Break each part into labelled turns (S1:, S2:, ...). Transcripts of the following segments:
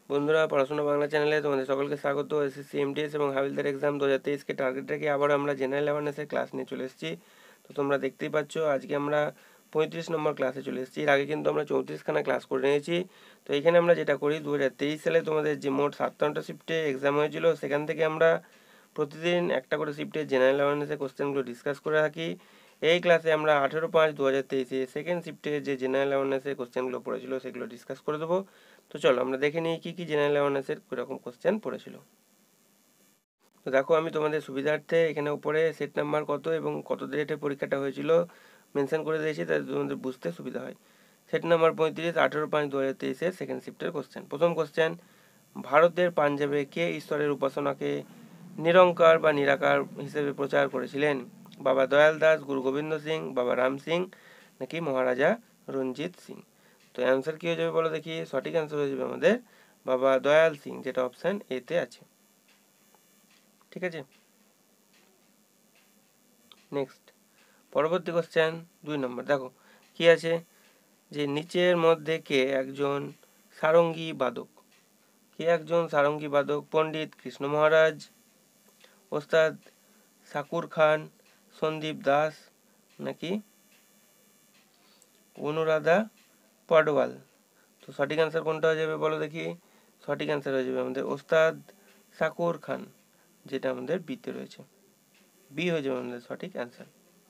S1: বন্ধুরা, পড়াশোনা বাংলা চ্যানেলে তোমাদের সকলকে স্বাগত। এসএসসি এমটিএস এবং হাবিলদার এক্সাম 2023 টার্গেট রেখে আবার আমরা জেনারেল অ্যাওয়ারনেসের ক্লাস নিয়ে চলে এসেছি। তো তোমরা দেখতেই পাচ্ছ আজকে আমরা 35 নম্বর ক্লাসে চলে এসেছি। এর আগে কিন্তু আমরা 34খানা ক্লাস করে নিয়েছি। তো এখানে আমরা যেটা করি, 2023 সালে তোমাদের যে মোট 57টা শিফটে এক্সাম হয়েছিল, সেখান থেকে আমরা প্রতিদিন একটা করে শিফটে জেনারেল অ্যাওয়ারনেসের কোশ্চেনগুলো ডিসকাস করে থাকি। এই ক্লাসে আমরা 18/5/2023 সেকেন্ড শিফটে যে জেনারেল অ্যাওয়ারনেসের কোশ্চেনগুলো পড়েছিল সেগুলো ডিসকাস করে দেবো। তো চলো আমরা দেখে নিই কী কী জেনারেল অ্যাওয়ারনেসের কীরকম কোশ্চেন পড়েছিল। তো দেখো, আমি তোমাদের সুবিধার্থে এখানে উপরে সেট নাম্বার কত এবং কত ডেটে পরীক্ষাটা হয়েছিল মেনশন করে দিয়েছি, তাতে তোমাদের বুঝতে সুবিধা হয়। সেট নাম্বার 35, 18/5/2023 সেকেন্ড শিফটের কোশ্চেন। প্রথম কোশ্চেন, ভারতের পাঞ্জাবে কে ঈশ্বরের উপাসনাকে নিরঙ্কার বা নিরাকার হিসেবে প্রচার করেছিলেন? বাবা দয়াল দাস, গুরু গোবিন্দ সিং, বাবা রাম সিং, নাকি মহারাজা রঞ্জিত সিং? তো অ্যান্সার কী হয়ে যাবে বলো দেখি? সঠিক অ্যান্সার হয়ে যাবে আমাদের বাবা দয়াল সিং, যেটা অপশান এতে আছে। ঠিক আছে, নেক্সট পরবর্তী কোশ্চেন 2 নম্বর। দেখো কি আছে, যে নিচের মধ্যে কে একজন সারঙ্গী বাদক? কে একজন সারঙ্গী বাদক? পণ্ডিত কৃষ্ণ মহারাজ, ওস্তাদ শাকুর খান, সন্দীপ দাস, নাকি অনুরাধা পডওয়াল? তো সঠিক অ্যান্সার কোনটা হয়ে যাবে বলো দেখি? সঠিক অ্যান্সার হয়ে যাবে আমাদের ওস্তাদ শাকুর খান, যেটা আমাদের বিতে রয়েছে। বি হয়ে যাবে আমাদের সঠিক অ্যান্সার।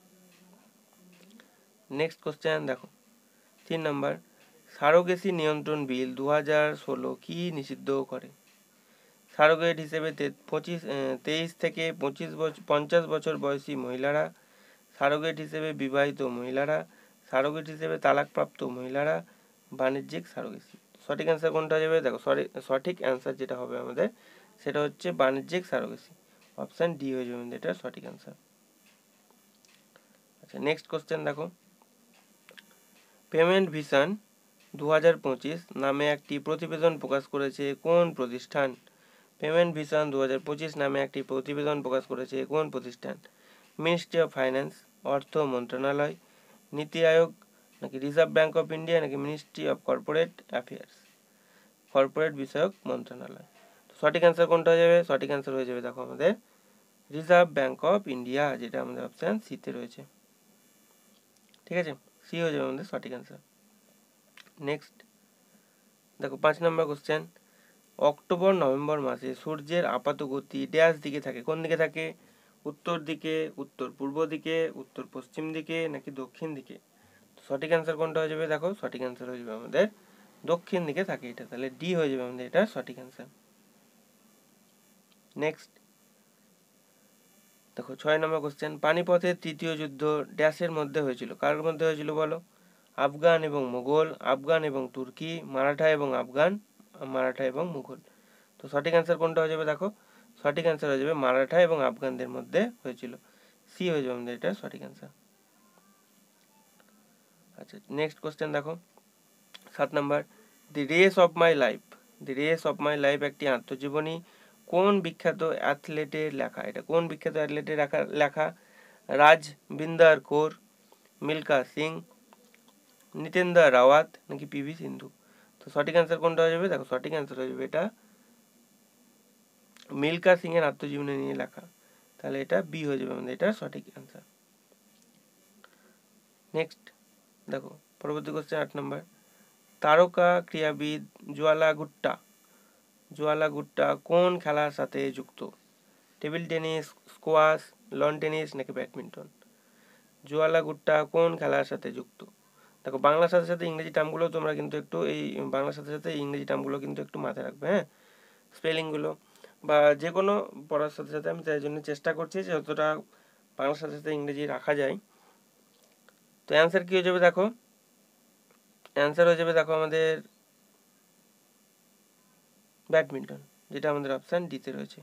S1: নেক্সট কোশ্চেন দেখো 3 নম্বর, সারোগেসি নিয়ন্ত্রণ বিল 2016 কি নিষিদ্ধ করে? সারোগেট হিসেবে 23 থেকে 50 বছর বয়সী মহিলারা, সারোগেট হিসেবে বিবাহিত মহিলারা, সারোগেট হিসেবে তালাকপ্রাপ্ত মহিলারা, বাণিজ্যিক সারোগেসি। সঠিক অ্যান্সার কোনটা হয়ে যাবে? দেখো সঠিক অ্যান্সার যেটা হবে আমাদের সেটা হচ্ছে বাণিজ্যিক সারোগেসি। অপশান ডি হয়ে যাবে এটা সঠিক অ্যান্সার। আচ্ছা, নেক্সট কোশ্চেন দেখো, পেমেন্ট ভিশন 2025 নামে একটি প্রতিবেদন প্রকাশ করেছে কোন প্রতিষ্ঠান? পেমেন্ট ভিশন 2025 নামে একটি প্রতিবেদন প্রকাশ করেছে কোন প্রতিষ্ঠান? মিনিস্ট্রি অফ ফাইন্যান্স, অর্থ মন্ত্রণালয়, নীতি আয়োগ, নাকি রিজার্ভ ব্যাঙ্ক অফ ইন্ডিয়া, নাকি Ministry of Corporate Affairs, corporate বিষয়ক মন্ত্রণালয়? সঠিক অ্যান্সার কোনটা হয়ে যাবে? সঠিক অ্যান্সার হয়ে যাবে দেখো আমাদের রিজার্ভ ব্যাঙ্ক অফ ইন্ডিয়া, যেটা আমাদের অপশান সিতে রয়েছে। ঠিক আছে, সি হয়ে যাবে আমাদের সঠিক অ্যান্সার। নেক্সট দেখো 5 নম্বর কোশ্চেন, অক্টোবর নভেম্বর মাসে সূর্যের আপাত গতি ড্যাশ দিকে থাকে? কোন দিকে থাকে? উত্তর দিকে, উত্তর পূর্ব দিকে, উত্তর পশ্চিম দিকে, নাকি দক্ষিণ দিকে? সঠিক অ্যান্সার কোনটা হয়ে যাবে? দেখো সঠিক অ্যান্সার হয়ে যাবে আমাদের দক্ষিণ দিকে থাকে এটা, তাহলে ডি হয়ে যাবে আমাদের এটা সঠিক অ্যান্সার। নেক্সট দেখো 6 নম্বর কোশ্চেন, পানিপথের তৃতীয় যুদ্ধ ড্যাশের মধ্যে হয়েছিল? কার মধ্যে হয়েছিল বলো? আফগান এবং মুঘল, আফগান এবং তুর্কি, মারাঠা এবং আফগান, মারাঠা এবং মুঘল? তো সঠিক অ্যান্সার কোনটা হয়ে যাবে? দেখো সঠিক অ্যান্সার হয়ে যাবে মারাঠা এবং আফগানদের মধ্যে হয়েছিল। সি হয়ে যাবে আমাদের এটা সঠিক অ্যান্সার। আচ্ছা, নেক্সট কোশ্চেন দেখো 7 নাম্বার, the race of my life, the race of my life একটি আত্মজীবনী কোন বিখ্যাত অ্যাথলেটের লেখা? এটা কোন বিখ্যাত অ্যাথলেটের লেখা? রাজবিন্দর কৌর, মিল্খা সিং, নিতেন্দর রাওয়াত, নাকি পিভি সিন্ধু? তো সঠিক অ্যান্সার কোনটা হয়ে যাবে? দেখো সঠিক অ্যান্সার হয়ে যাবে এটা মিল্খা সিং এর আত্মজীবনী নিয়ে লেখা, তাহলে এটা বি হয়ে যাবে আমাদের এটা সঠিক অ্যান্সার। নেক্সট দেখো পরবর্তী কোশ্চেন 8 নম্বর, তারকা ক্রীড়াবিদ জোয়ালা গুট্টা কোন খেলার সাথে যুক্ত? Table tennis, squash, lawn tennis, নাকি ব্যাডমিন্টন? জোয়ালা গুট্টা কোন খেলার সাথে যুক্ত? দেখো বাংলার সাথে সাথে ইংরেজি টার্মগুলো তোমরা কিন্তু একটু এই বাংলার সাথে সাথে ইংরেজি টার্মগুলো কিন্তু একটু মাথায় রাখবে, হ্যাঁ, স্পেলিংগুলো বা যে কোনো পড়ার সাথে সাথে আমি তাই জন্য চেষ্টা করছি যে যতটা বাংলার সাথে সাথে ইংরেজি রাখা যায়। তো অ্যান্সার কী হয়ে যাবে? দেখো অ্যান্সার হয়ে যাবে দেখো আমাদের ব্যাডমিন্টন, যেটা আমাদের অপশান ডিতে রয়েছে।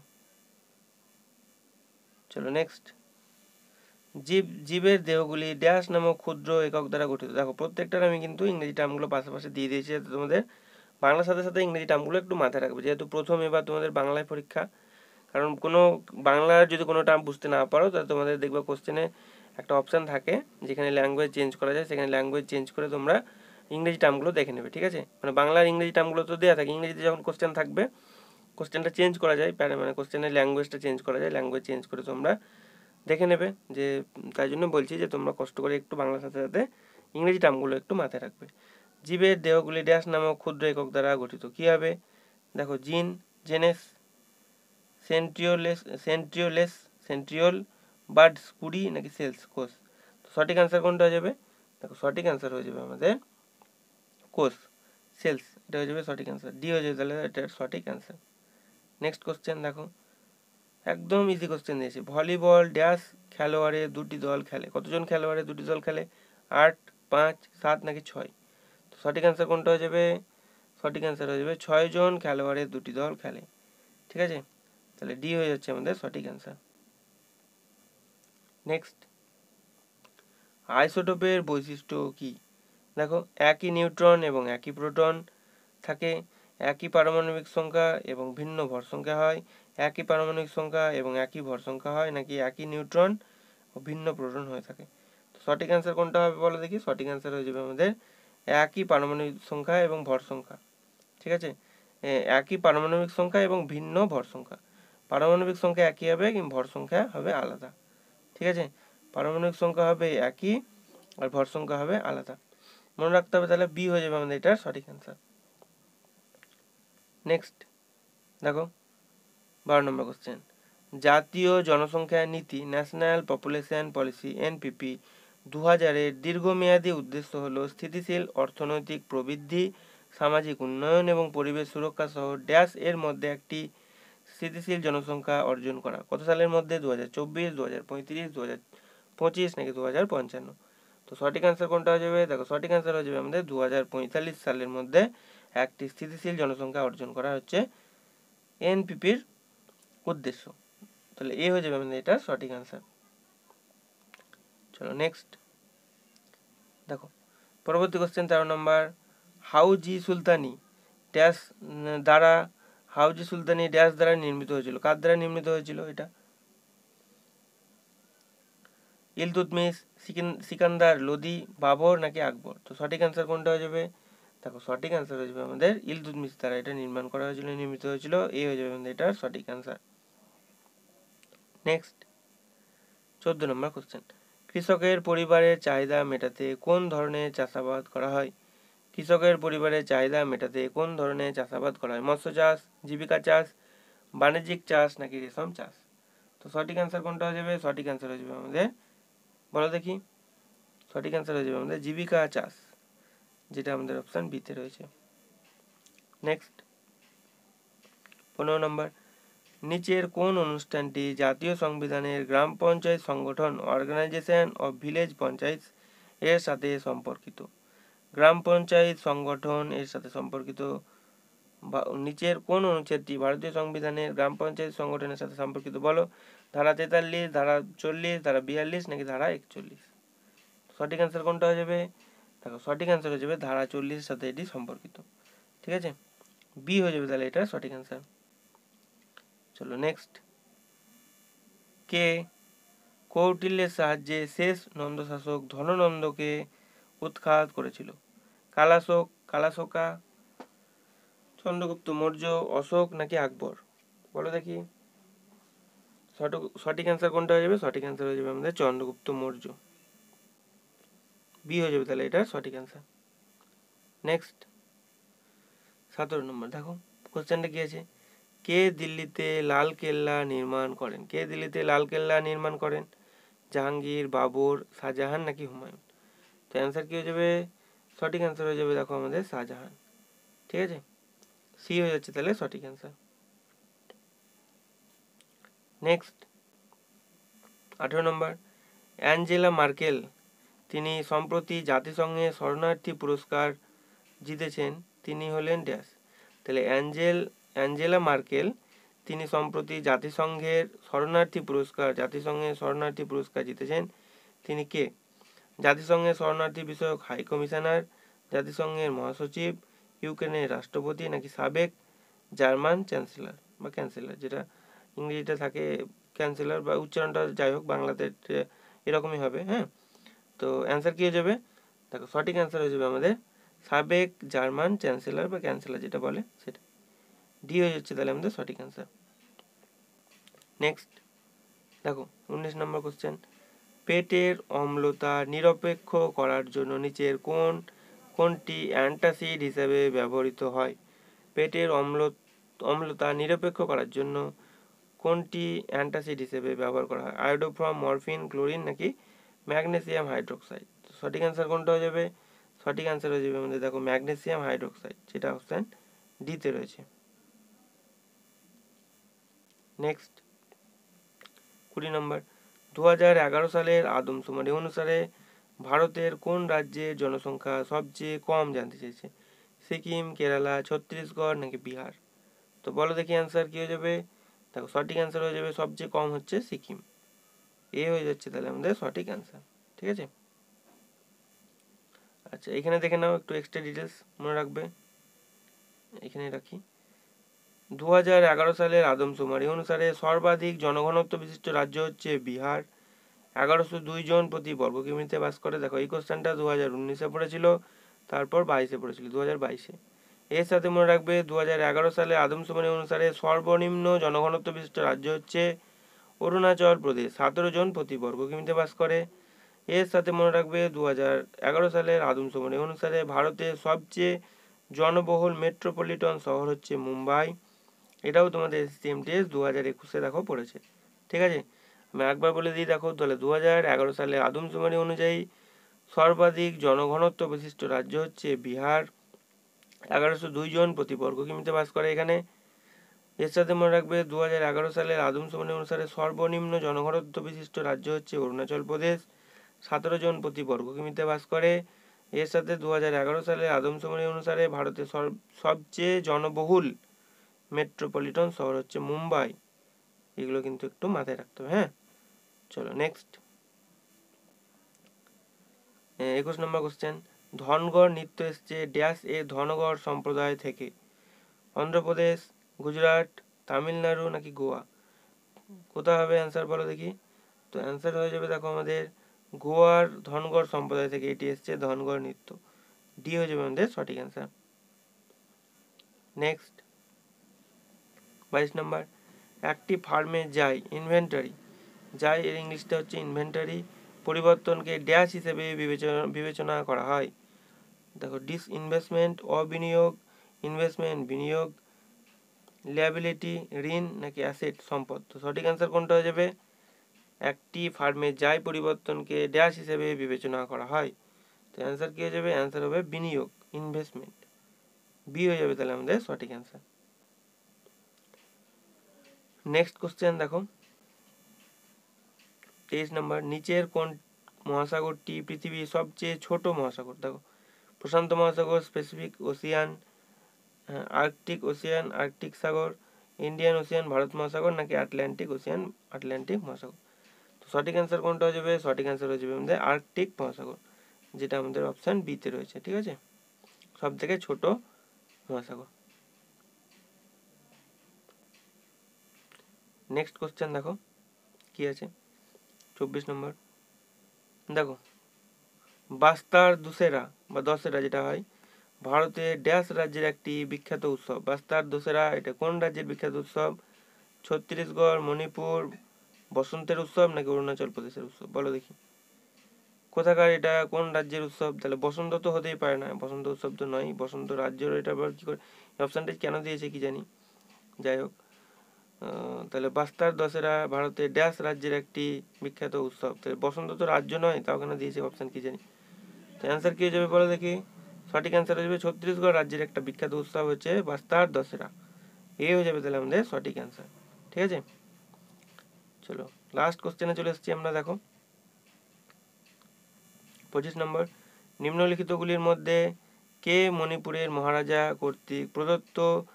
S1: চলো নেক্সট, জীবের দেহগুলি ড্যাশ নামক ক্ষুদ্র একক দ্বারা গঠিত? দেখো প্রত্যেকটার আমি কিন্তু ইংরেজি টার্মগুলো পাশাপাশি দিয়ে দিয়েছি, যাতে তোমাদের বাংলার সাথে সাথে ইংরেজি টার্মগুলো একটু মাথায় রাখবে, যেহেতু প্রথম এবার তোমাদের বাংলায় পরীক্ষা। কারণ কোনো বাংলার যদি কোনো টার্ম বুঝতে না পারো, তাহলে তোমাদের দেখবে কোশ্চেনে একটা অপশান থাকে যেখানে ল্যাঙ্গুয়েজ চেঞ্জ করা যায়, সেখানে ল্যাঙ্গুয়েজ চেঞ্জ করে তোমরা ইংরেজি টার্মগুলো দেখে নেবে, ঠিক আছে। মানে বাংলার ইংরেজি টার্মগুলো তো দেওয়া থাকে, ইংরেজিতে যখন কোশ্চেন থাকবে কোশ্চেনটা চেঞ্জ করা যায়, মানে কোশ্চেনের ল্যাঙ্গুয়েজটা চেঞ্জ করা যায়, ল্যাঙ্গুয়েজ চেঞ্জ করে তোমরা দেখে নেবে। যে তাই জন্য বলছি যে তোমরা কষ্ট করে একটু বাংলার সাথে সাথে ইংরেজি টার্মগুলো একটু মাথায় রাখবে। জীবের দেহগুলি ড্যাশ নামক ক্ষুদ্র একক দ্বারা গঠিত। কী হবে? দেখো, জিন, জেনেস, সেন্ট্রিওল, বার্ডস, কুড়ি নাকি সেলস, কোষ। তো সঠিক অ্যান্সার কোনটা হয়ে যাবে? দেখো, সঠিক অ্যান্সার হয়ে যাবে আমাদের কোষ, সেলস, এটা হয়ে যাবে সঠিক অ্যান্সার, ডি হয়ে যাবে তাহলে এটার সঠিক অ্যান্সার। নেক্সট কোশ্চেন দেখো, একদম ইজি কোশ্চেন দিয়েছে। ভলিবল ড্যাশ খেলোয়াড়ে দুটি দল খেলে। কতজন খেলোয়াড়ে দুটি দল খেলে? 8, 5, 7 নাকি 6? তো সঠিক অ্যান্সার কোনটা হয়ে যাবে? সঠিক অ্যান্সার হয়ে যাবে 6 জন খেলোয়াড়ে দুটি দল খেলে, ঠিক আছে। তাহলে ডি হয়ে যাচ্ছে আমাদের সঠিক অ্যান্সার। নেক্সট, আইসোটোপের বৈশিষ্ট্য কি? দেখো, একই নিউট্রন এবং একই প্রোটন থাকে, একই পারমাণবিক সংখ্যা এবং ভিন্ন ভর সংখ্যা হয়, একই পারমাণবিক সংখ্যা এবং একই ভর সংখ্যা হয়, নাকি একই নিউট্রন ও ভিন্ন প্রোটন হয়ে থাকে। তো সঠিক অ্যান্সার কোনটা হবে বলো দেখি? সঠিক অ্যান্সার হয়ে যাবে আমাদের একই পারমাণবিক সংখ্যা এবং ভর সংখ্যা, ঠিক আছে। একই পারমাণবিক সংখ্যা এবং ভিন্ন ভর সংখ্যা। পারমাণবিক সংখ্যা একই হবে কিন্তু ভর সংখ্যা হবে আলাদা, ঠিক আছে। পারমাণবিক সংখ্যা হবে একই আর ভর সংখ্যা হবে আলাদা, মনে রাখতে হবে। তাহলে বি হয়ে যাবে আমাদের এটার সঠিক অ্যান্সার। নেক্সট দেখো, 12 নম্বর কোশ্চেন। জাতীয় জনসংখ্যা নীতি, ন্যাশনাল পপুলেশন পলিসি, এনপিপি 2000-এর দীর্ঘমেয়াদী উদ্দেশ্য হলো স্থিতিশীল অর্থনৈতিক প্রবৃদ্ধি, সামাজিক উন্নয়ন এবং পরিবেশ সুরক্ষা সহ ড্যাশ এর মধ্যে একটি স্থিতিশীল জনসংখ্যা অর্জন করা। কত সালের মধ্যে? 2024, 2035, 2025 নাকি 2055? তো সঠিক অ্যান্সার কোনটা হয়ে যাবে? দেখো, সঠিক অ্যান্সার হয়ে যাবে আমাদের 2045 সালের মধ্যে একটি স্থিতিশীল জনসংখ্যা অর্জন করা হচ্ছে এনপিপির উদ্দেশ্য। তাহলে এ হয়ে যাবে আমাদের এটা সঠিক অ্যান্সার। চলো নেক্সট দেখো, পরবর্তী কোশ্চেন 13 নম্বর। হাউজি সুলতানি ড্যাশ দ্বারা হাউজি সুলতানি ড্যাশ দ্বারা নির্মিত হয়েছিল। কার দ্বারা নির্মিত হয়েছিল এটা? ইলতুৎমিশ, সিকান্দার লোদি, বাবর নাকি আকবর? তো সঠিক অ্যান্সার কোনটা হয়ে যাবে? দেখো, সঠিক অ্যান্সার হয়ে যাবে আমাদের ইলতুৎমিশ দ্বারা এটা নির্মাণ করা হয়েছিল, নির্মিত হয়েছিল। এই হয়ে যাবে আমাদের এটার সঠিক অ্যান্সার। নেক্সট 14 নম্বর কোশ্চেন। কৃষকের পরিবারের চাহিদা মেটাতে কোন ধরনের চাষাবাদ করা হয়? কৃষকের পরিবারের চাহিদা মেটাতে কোন ধরনের চাষাবাদ করা হয়? মৎস্য চাষ, জীবিকা চাষ, বাণিজ্যিক চাষ নাকি রেশম চাষ? তো সঠিক অ্যান্সার কোনটা হয়ে যাবে? সঠিক অ্যান্সার হয়ে যাবে আমাদের, বলো দেখি, সঠিক অ্যান্সার হয়ে যাবে আমাদের জীবিকা চাষ, যেটা আমাদের অপশান বিতে রয়েছে। নেক্সট 15 নম্বর। নিচের কোন অনুষ্ঠানটি জাতীয় সংবিধানের গ্রাম পঞ্চায়েত সংগঠন, অর্গানাইজেশন অফ ভিলেজ পঞ্চায়েত এর সাথে সম্পর্কিত? গ্রাম পঞ্চায়েত সংগঠন এর সাথে সম্পর্কিত বা নিচের কোন অনুচ্ছেদটি ভারতীয় সংবিধানের গ্রাম পঞ্চায়েত সংগঠনের সাথে সম্পর্কিত? বলো, ধারা 43, ধারা 40, ধারা 42 নাকি ধারা 41? সঠিক অ্যান্সার কোনটা হয়ে যাবে? দেখো, সঠিক অ্যান্সার হয়ে যাবে ধারা 40-এর সাথে এটি সম্পর্কিত, ঠিক আছে। বি হয়ে যাবে তাহলে এটা সঠিক অ্যান্সার। চলো নেক্সট। কে কৌটিল্যের সাহায্যে শেষ নন্দ শাসক ধননন্দকে উৎখাত করেছিল? কালাশোকা, চন্দ্রগুপ্ত মৌর্য, অশোক নাকি আকবর? বলো দেখি, সঠিক অ্যান্সার কোনটা হয়ে যাবে? সঠিক অ্যান্সার হয়ে যাবে আমাদের চন্দ্রগুপ্ত মৌর্য, বি হয়ে যাবে তাহলে এটা সঠিক অ্যান্সার। নেক্সট 17 নম্বর দেখো, কোশ্চেনটা কি আছে? কে দিল্লিতে লাল কেল্লা নির্মাণ করেন? কে দিল্লিতে লাল কেল্লা নির্মাণ করেন? জাহাঙ্গীর, বাবর, শাহজাহান নাকি হুমায়ুন? তো অ্যান্সার কি হয়ে যাবে? সঠিক অ্যান্সার হয়ে যাবে দেখো আমাদের শাহজাহান, ঠিক আছে। সি হয়ে যাচ্ছে তাহলে সঠিক অ্যান্সার। নেক্সট 18 নম্বর। অ্যাঞ্জেলা মার্কেল তিনি সম্প্রতি জাতিসংঘে শরণার্থী পুরস্কার জিতেছেন, তিনি হলেন ড্যাশ। তাহলে অ্যাঞ্জেলা মার্কেল তিনি সম্প্রতি জাতিসংঘের শরণার্থী পুরস্কার জিতেছেন, তিনি কে? জাতিসংঘের শরণার্থী বিষয়ক হাই কমিশনার, জাতিসংঘের মহাসচিব, ইউক্রেনের রাষ্ট্রপতি নাকি সাবেক জার্মান ক্যান্সেলর, যেটা ইংরেজিতে থাকে ক্যান্সেলর, বা উচ্চারণটা যাই হোক বাংলাতে এরকমই হবে, হ্যাঁ। তো অ্যান্সার কি হয়ে যাবে? দেখো, সঠিক অ্যান্সার হয়ে যাবে আমাদের সাবেক জার্মান চ্যান্সেলর বা ক্যান্সেলর যেটা বলে সেটা। ডি হয়ে যাচ্ছে তাহলে আমাদের সঠিক অ্যান্সার। নেক্সট দেখো 19 নম্বর কোশ্চেন, পেটের অম্লতা নিরপেক্ষ করার জন্য নিচের কোনটি অ্যান্টাসিড হিসেবে ব্যবহৃত হয়? পেটের অম্লতা নিরপেক্ষ করার জন্য কোনটি অ্যান্টাসিড হিসেবে ব্যবহার করা হয়? আয়োডোফর্ম, মরফিন, ক্লোরিন নাকি ম্যাগনেসিয়াম হাইড্রোক্সাইড? সঠিক অ্যান্সার কোনটা হয়ে যাবে? সঠিক অ্যান্সার হয়ে যাবে আমাদের দেখো ম্যাগনেসিয়াম হাইড্রোক্সাইড, যেটা অপশান ডিতে রয়েছে। নেক্সট 20 নম্বর, 2011 সালের আদমশুমারি অনুসারে ভারতের কোন রাজ্যের জনসংখ্যা সবচেয়ে কম জানতে চেয়েছে? সিকিম, কেরালা, ছত্তিশগড় নাকি বিহার? তো বলো দেখি অ্যান্সার কি হয়ে যাবে? দেখো সঠিক অ্যান্সার হয়ে যাবে সবচেয়ে কম হচ্ছে সিকিম। এ হয়ে যাচ্ছে তাহলে আমাদের সঠিক অ্যান্সার। ঠিক আছে, আচ্ছা এখানে দেখে নাও একটু এক্সট্রা ডিটেলস মনে রাখবে, এখানে রাখি। 2011 সালের আদমশুমারি অনুসারে সর্বাধিক জনঘনত্ব বিশিষ্ট রাজ্য হচ্ছে বিহার। 1102 জন প্রতি বর্গ কিমিতে বাস করে। দেখো এই কোশ্চেনটা 2019-এ পড়েছিল, তারপর 22-এ পড়েছিল, 2022-এ। এর সাথে মনে রাখবে 2011 সালে আদমশুমারি অনুসারে সর্বনিম্ন জনঘনত্ব বিশিষ্ট রাজ্য হচ্ছে অরুণাচল প্রদেশ, 17 জন প্রতি বর্গ কিমিতে বাস করে। এর সাথে মনে রাখবে 2011 সালের আদমশুমারি অনুসারে ভারতের সবচেয়ে জনবহুল মেট্রোপলিটন শহর হচ্ছে মুম্বাই। এটাও তোমাদের সিএমটিএস 2021-এ দেখো পড়েছে। ঠিক আছে, আমি একবার বলে দিই দেখো, তাহলে 2011 সালে আদমশুমারি অনুযায়ী সর্বাধিক জনঘনত্ব বিশিষ্ট রাজ্য হচ্ছে বিহার, 1102 জন প্রতি বর্গ কিমিতে বাস করে এখানে। এর সাথে মনে রাখবে 2011 সালের আদমশুমারি অনুসারে সর্বনিম্ন জনঘনত্ব বিশিষ্ট রাজ্য হচ্ছে অরুণাচল প্রদেশ, 17 জন প্রতি বর্গ কিমিতে বাস করে। এর সাথে 2011 সালের আদমশুমারি অনুসারে ভারতের সবচেয়ে জনবহুল মেট্রোপলিটন শহর হচ্ছে মুম্বাই। এগুলো কিন্তু একটু মাথায় রাখতে হবে। হ্যাঁ, চলো নেক্সট 21 নম্বর কোশ্চেন, ধনগড় নৃত্য এসছে ড্যাশ এ ধনগড় সম্প্রদায় থেকে? অন্ধ্রপ্রদেশ, গুজরাট, তামিলনাড়ু নাকি গোয়া? কোথায় হবে অ্যান্সার বলো দেখি? তো অ্যান্সার হয়ে যাবে দেখো আমাদের গোয়ার ধনগড় সম্প্রদায় থেকে এটি এসছে ধনগড় নৃত্য। ডি হয়ে যাবে আমাদের সঠিক অ্যান্সার। নেক্সট 22 নম্বর, একটি ফার্মে ইনভেন্টরি এর ইংলিশটা হচ্ছে ইনভেন্টরি পরিবর্তনকে ড্যাশ হিসেবে বিবেচনা করা হয়? দেখো ডিসইনভেস্টমেন্ট, অবিনিয়োগ, ইনভেস্টমেন্ট বিনিয়োগ, লিয়াবিলিটি ঋণ নাকি অ্যাসেট সম্পদ? তো সঠিক অ্যান্সার কোনটা হয়ে যাবে? একটি ফার্মে পরিবর্তনকে ড্যাশ হিসেবে বিবেচনা করা হয়। তো অ্যান্সার কি হয়ে যাবে? অ্যান্সার হবে বিনিয়োগ, ইনভেস্টমেন্ট। বি হয়ে যাবে তাহলে আমাদের সঠিক অ্যান্সার। নেক্সট কোশ্চেন দেখো 23 নম্বর, নিচের কোন মহাসাগরটি পৃথিবীর সবচেয়ে ছোট মহাসাগর? দেখো প্রশান্ত মহাসাগর, specific ocean, Arctic ocean, Arctic সাগর, ইন্ডিয়ান ওসিয়ান, ভারত মহাসাগর নাকি আটলান্টিক ওসিয়ান, আটলান্টিক মহাসাগর? তো সঠিক অ্যান্সার কোনটা হয়ে যাবে? সঠিক অ্যান্সার হয়ে যাবে আমাদের আর্কটিক মহাসাগর, যেটা আমাদের অপশান বিতে রয়েছে। ঠিক আছে, সব থেকে ছোট মহাসাগর। নেক্সট কোশ্চেন দেখো কি আছে 24 নম্বর, দেখো বাস্তার দশেরা যেটা হয় ভারতের ড্যাশ রাজ্যের একটি বিখ্যাত উৎসব। বাস্তার দশেরা এটা কোন রাজ্যের বিখ্যাত উৎসব? ছত্তিশগড়, মণিপুর, বসন্তের উৎসব নাকি অরুণাচল প্রদেশের উৎসব? বলো দেখি কোথাকার এটা, কোন রাজ্যের উৎসব? তাহলে বসন্ত তো হতেই পারে না, বসন্ত উৎসব তো নয়, বসন্ত রাজ্যের এটা আবার কি করে অপশানটা কেন দিয়েছে কি জানি, যাই হোক। তাহলে বাস্তার দশেরা ভারতের ড্যাশ রাজ্যের একটি বিখ্যাত উৎসব। তাহলে বসন্ত তো রাজ্য নয়, তাও কেন দিয়েছে অপশান কি জানি। তো অ্যান্সার কি হয়ে যাবে বলো দেখি? সঠিক অ্যান্সার হয়ে যাবে ছত্তিশগড় রাজ্যের একটা বিখ্যাত উৎসব হচ্ছে বাস্তার দশেরা। এই হয়ে যাবে তাহলে আমাদের সঠিক অ্যান্সার। ঠিক আছে, চলো লাস্ট কোশ্চেনে চলে এসেছি আমরা। দেখো 25 নম্বর, নিম্নলিখিতগুলির মধ্যে কে মণিপুরের মহারাজা কর্তৃক প্রদত্ত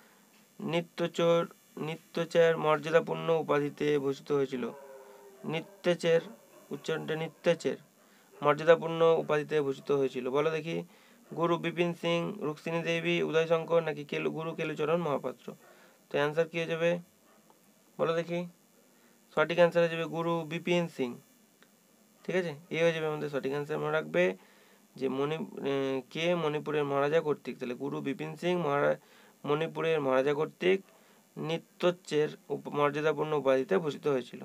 S1: নিত্যচের মর্যাদাপূর্ণ উপাধিতে ভূষিত হয়েছিল? নিত্যচের উচ্চারণটা নিত্যচের মর্যাদাপূর্ণ উপাধিতে ভূষিত হয়েছিল? বলো দেখি গুরু বিপিন সিং, রুক্মিণী দেবী, উদয় শঙ্কর নাকি গুরু কেলুচরণ মহাপাত্র? তো অ্যান্সার কি হয়ে যাবে বলো দেখি? সঠিক অ্যান্সার হয়ে যাবে গুরু বিপিন সিং। ঠিক আছে, এই হয়ে যাবে আমাদের সঠিক অ্যান্সার। মনে রাখবে যে কে মণিপুরের মহারাজা কর্তৃক, তাহলে গুরু বিপিন সিং মণিপুরের মহারাজা কর্তৃক নিত্যচ্ছের মর্যাদাপূর্ণ উপাধিতে ভূষিত হয়েছিল।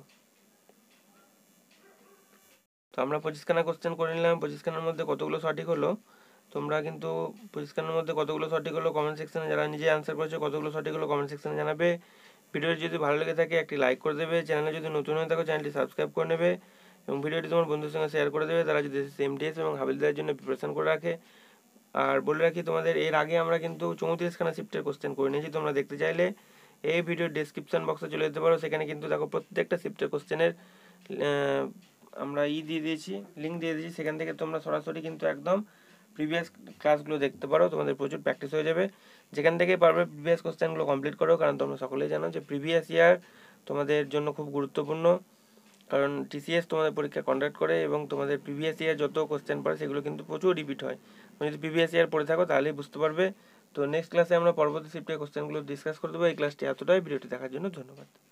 S1: তো আমরা 25খানা কোশ্চেন করে নিলাম। 25খানার মধ্যে কতগুলো সঠিক হলো তোমরা কিন্তু 25খানার মধ্যে কতগুলো সঠিক হলো কমেন্ট সেকশনে, যারা নিজে অ্যান্সার করেছো কতগুলো সঠিক হলো কমেন্ট সেকশনে জানাবে। ভিডিওটি যদি ভালো লেগে থাকে একটি লাইক করে দেবে, চ্যানেলে যদি নতুন হয়ে থাকো চ্যানেলটি সাবস্ক্রাইব করে নেবে এবং ভিডিওটি তোমার বন্ধুদের সঙ্গে শেয়ার করে দেবে তারা যদি এমটিএস এবং হাবিলদারের জন্য প্রিপারেশন করে রাখে। আর বলে রাখি তোমাদের, এর আগে আমরা কিন্তু 34খানা শিফটের কোশ্চেন করে নিয়েছি। তোমরা দেখতে চাইলে এই ভিডিওর ডেসক্রিপশন বক্সে চলে যেতে পারো, সেখানে কিন্তু দেখো প্রত্যেকটা শিফটের কোশ্চেনের আমরা দিয়ে দিয়েছি, লিঙ্ক দিয়ে দিয়েছি, সেখান থেকে তোমরা সরাসরি কিন্তু একদম প্রিভিয়াস ক্লাসগুলো দেখতে পারো, তোমাদের প্রচুর প্র্যাকটিস হয়ে যাবে। যেখান থেকে পারবে প্রিভিয়াস কোশ্চেনগুলো কমপ্লিট করো, কারণ তোমরা সকলেই জানো যে প্রিভিয়াস ইয়ার তোমাদের জন্য খুব গুরুত্বপূর্ণ, কারণ টিসিএস তোমাদের পরীক্ষা কন্ডাক্ট করে এবং তোমাদের প্রিভিয়াস ইয়ার যত কোশ্চেন পড়ে সেগুলো কিন্তু প্রচুর রিপিট হয়। তুমি যদি প্রিভিয়াস ইয়ার পড়ে থাকো তাহলেই বুঝতে পারবে। তো নেক্সট ক্লাসে আমরা পরবর্তী শিফটের কোশ্চেনগুলো ডিসকাস করে দেবো। এই ক্লাসটি এতটাই। ভিডিওটি দেখার জন্য ধন্যবাদ।